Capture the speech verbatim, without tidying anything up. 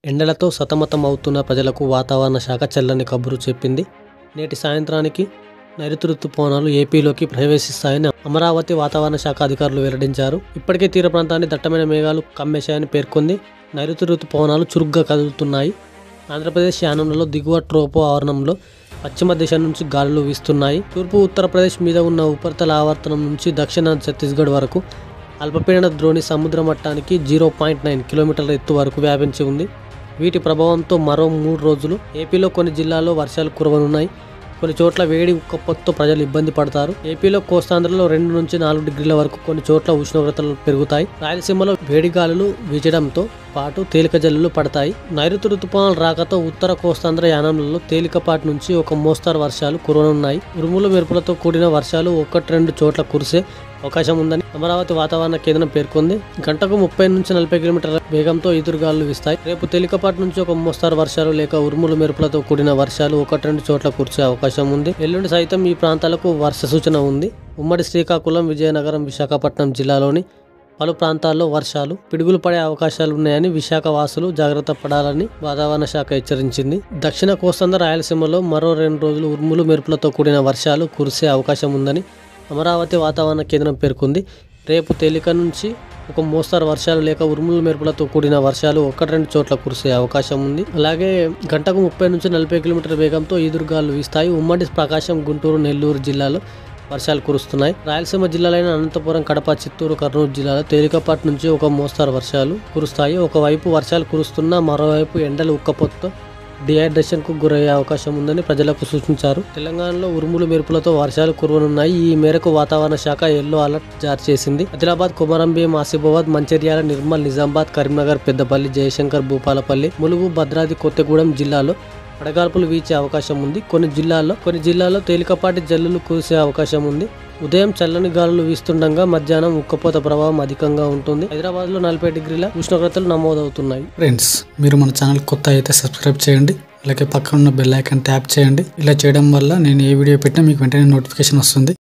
ఎండలతో సతమతమవుతున్న ప్రజలకు వాతావరణ శాఖ చల్లని కబురు చెప్పింది. నేటి సాయంత్రానికి నైరుతి రుతుపవనాలు ఏపీలోకి ప్రవేశిస్తాయని అమరావతి వాతావరణ శాఖ అధికారులు వెల్లడించారు. ఇప్పటికే తీర ప్రాంతాన్ని దట్టమైన మేఘాలు కమ్మేశాయని పేర్కొంది. నైరుతి రుతుపవనాలు చురుగ్గా కదులుతున్నాయి. ఆంధ్రప్రదేశ్ యానంలలో దిగువ ట్రోపో ఆవరణంలో పశ్చిమ దిశ నుంచి గాలులు వీస్తున్నాయి. తూర్పు ఉత్తరప్రదేశ్ మీద ఉన్న ఉపరితల ఆవర్తనం నుంచి దక్షిణ ఛత్తీస్గఢ్ వరకు అల్పపీడన ద్రోణి సముద్ర మట్టానికి జీరో పాయింట్ నైన్ కిలోమీటర్ల ఎత్తు వరకు వ్యాపించి ఉంది. వీటి ప్రభావంతో మరో మూడు రోజులు ఏపీలో కొన్ని జిల్లాల్లో వర్షాలు కురవనున్నాయి. కొన్ని చోట్ల వేడి ఉక్కపోతతో ప్రజలు ఇబ్బంది పడతారు. ఏపీలో కోస్తాంధ్రలో రెండు నుంచి నాలుగు డిగ్రీల వరకు కొన్ని చోట్ల ఉష్ణోగ్రతలు పెరుగుతాయి. రాయలసీమలో వేడి గాలులు వీచడంతో పాటు తేలిక జల్లులు పడతాయి. నైరుతి రుతుపవనాల రాకతో ఉత్తర కోస్తాంధ్ర యానంలలో తేలికపాటి నుంచి ఒక మోస్తరు వర్షాలు కురవనున్నాయి. ఉరుములు మెరుపులతో కూడిన వర్షాలు ఒకటి రెండు చోట్ల కురిసే అవకాశం ఉందని అమరావతి వాతావరణ కేంద్రం పేర్కొంది. గంటకు ముప్పై నుంచి నలభై కిలోమీటర్ల వేగంతో ఈదురుగాలులు వీస్తాయి. రేపు తేలికపాటి నుంచి ఒక మోస్తరు వర్షాలు లేక ఉరుములు మెరుపులతో కూడిన వర్షాలు ఒకటి రెండు చోట్ల కురిసే అవకాశం ఉంది. ఎల్లుండి సైతం ఈ ప్రాంతాలకు వర్ష సూచన ఉంది. ఉమ్మడి శ్రీకాకుళం, విజయనగరం, విశాఖపట్నం జిల్లాలోని పలు ప్రాంతాల్లో వర్షాలు, పిడుగులు పడే అవకాశాలున్నాయని విశాఖ వాసులు జాగ్రత్త పడాలని వాతావరణ శాఖ హెచ్చరించింది. దక్షిణ కోస్తాంధ్ర, రాయలసీమలో మరో రెండు రోజులు ఉరుములు మెరుపులతో కూడిన వర్షాలు కురిసే అవకాశం ఉందని అమరావతి వాతావరణ కేంద్రం పేర్కొంది. రేపు తేలిక నుంచి ఒక మోస్తరు వర్షాలు లేక ఉరుములు మెరుపులతో కూడిన వర్షాలు ఒకటి రెండు చోట్ల కురిసే అవకాశం ఉంది. అలాగే గంటకు ముప్పై నుంచి నలభై కిలోమీటర్ల వేగంతో ఈదురుగాలు వీస్తాయి. ఉమ్మడి ప్రకాశం, గుంటూరు, నెల్లూరు జిల్లాలో వర్షాలు కురుస్తున్నాయి. రాయలసీమ జిల్లాలైన అనంతపురం, కడప, చిత్తూరు, కర్నూలు జిల్లాలో తేలికపాటి నుంచి ఒక మోస్తరు వర్షాలు కురుస్తాయి. ఒకవైపు వర్షాలు కురుస్తున్నా మరోవైపు ఎండలు ఉక్కపోతతో డిహైడ్రేషన్ కు గురయ్యే అవకాశం ఉందని ప్రజలకు సూచించారు. తెలంగాణలో ఉరుములు మెరుపులతో వర్షాలు కురవనున్నాయి. ఈ మేరకు వాతావరణ శాఖ ఎల్లో అలర్ట్ జారీ చేసింది. ఆదిలాబాద్, కొమరంభీం, ఆసిఫాబాద్, మంచిర్యాల, నిర్మల్, నిజామాబాద్, కరీంనగర్, పెద్దపల్లి, జయశంకర్, భూపాలపల్లి, ములుగు, భద్రాద్రి కొత్తగూడెం జిల్లాలో వడగాల్పులు వీచే అవకాశం ఉంది. కొన్ని జిల్లాల్లో కొన్ని జిల్లాల్లో తేలికపాటి జల్లులు కురిసే అవకాశం ఉంది. ఉదయం చల్లని గాలులు వీస్తుండగా మధ్యాహ్నం ఉక్కపోత ప్రభావం అధికంగా ఉంటుంది. హైదరాబాద్ లో నలభై డిగ్రీల ఉష్ణోగ్రతలు నమోదవుతున్నాయి. ఫ్రెండ్స్, మీరు మన ఛానల్ కొత్త అయితే సబ్స్క్రైబ్ చేయండి. అలాగే పక్కన ఉన్న బెల్ ఐకాన్ ట్యాప్ చేయండి. ఇలా చేయడం వల్ల నేను ఏ వీడియో పెట్టినా మీకు వెంటనే నోటిఫికేషన్ వస్తుంది.